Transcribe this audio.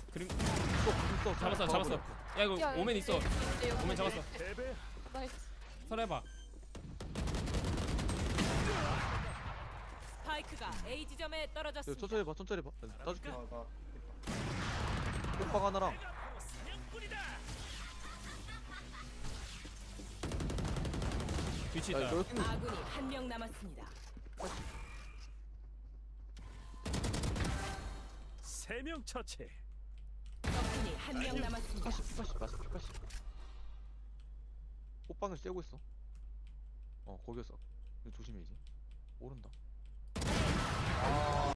그림 있어. 잡았어. 야 이거 야, 오멘 있어. 오멘 잡았어. 나이스. 설해봐. 스파이크가 A 지점에 떨어졌습니다. 천천히 봐. 따줄게. 나 꽃빵 하나랑. 뒤치 야, 있다. 너 여기 아군이 한 명 남았습니다. 3명 처치. 적군이 한 명 남았습니다. 80. 꽃빵을 쐬고 있어. 거기였어. 조심해 이제. 오른다.